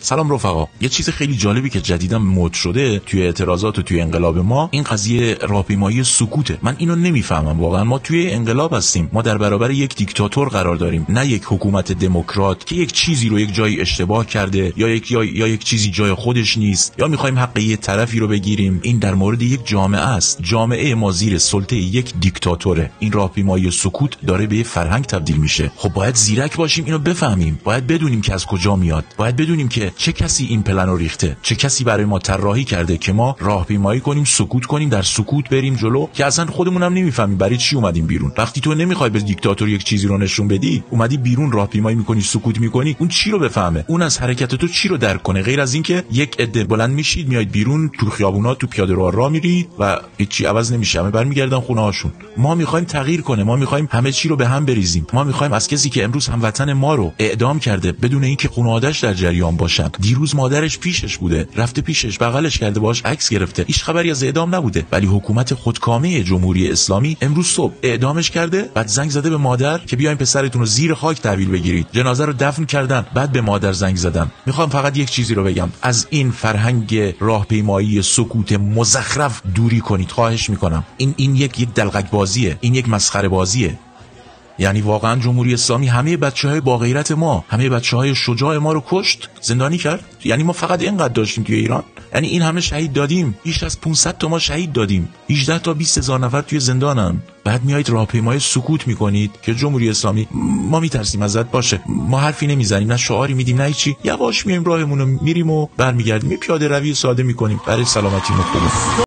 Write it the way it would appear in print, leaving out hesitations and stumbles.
سلام رفقا. یه چیز خیلی جالبی که جدیدا مد شده توی اعتراضات و توی انقلاب ما، این قضیه راهپیمایی سکوته. من اینو نمیفهمم واقعا. ما توی انقلاب هستیم، ما در برابر یک دیکتاتور قرار داریم، نه یک حکومت دموکرات که یک چیزی رو یک جایی اشتباه کرده یا یک چیزی جای خودش نیست، یا میخوایم حق یه طرفی رو بگیریم. این در مورد یک جامعه است. جامعه ما زیر سلطه یک دیکتاتوره. این راهپیمایی سکوت داره به فرهنگ تبدیل میشه. خب باید زیرک باشیم، اینو بفهمیم. باید بدونیم که از کجا میاد. باید بدونیم که چه کسی این پلن رو ریخته، چه کسی برای ما طراحی کرده که ما راهپیمایی کنیم، سکوت کنیم، در سکوت بریم جلو، که اصلا خودمون هم نمیفهمیم برای چی اومدیم بیرون. وقتی تو نمیخوای به دیکتاتور یک چیزی رو نشون بدی، اومدی بیرون راهپیمایی میکنی، سکوت میکنی، اون چی رو بفهمه؟ اون از حرکت تو چی رو درک کنه غیر از اینکه یک عده بلند میشید میاید بیرون، تو خیابونا تو پیاده‌رو راه میرید و هیچی عوض نمیشه، همه برمیگردن خونه هاشون. ما میخوایم تغییر کنه، ما میخوایم همه چی رو به هم بریزیم. ما میخوایم از کسی که امروز هموطن ما رو اعدام کرده بدون اینکه خانواده‌اش در جریان باشن، دیروز مادرش پیشش بوده، رفته پیشش، بغلش کرده، باهاش عکس گرفته، هیچ خبری از اعدام نبوده، ولی حکومت خودکامه جمهوری اسلامی امروز صبح اعدامش کرده، بعد زنگ زده به مادر که بیاین پسرتون رو زیر خاک تحویل بگیرید. جنازه رو دفن کردن، بعد به مادر زنگ زدن. میخوام فقط یک چیزی رو بگم، از این فرهنگ راهپیمایی سکوت مزخرف دوری کنید، خواهش میکنم. این یک دلقک بازیه، این یک مسخره بازیه. یعنی واقعا جمهوری اسلامی همه بچهای با غیرت ما، همه بچهای شجاع ما رو کشت، زندانی کرد. یعنی ما فقط اینقدر داشتیم توی ایران؟ یعنی این همه شهید دادیم، بیش از 500 تا ما شهید دادیم، 18 تا 20 هزار نفر توی زندانن. بعد میایید راهپیمایی سکوت میکنید که جمهوری اسلامی ما میترسیم ازت، باشه ما حرفی نمیزنیم، نه شعاری میدیم، نه هیچی، یواش میایم راهمون رو میریم و برمیگردیم، پیاده روی ساده میکنیم برای سلامتی ما.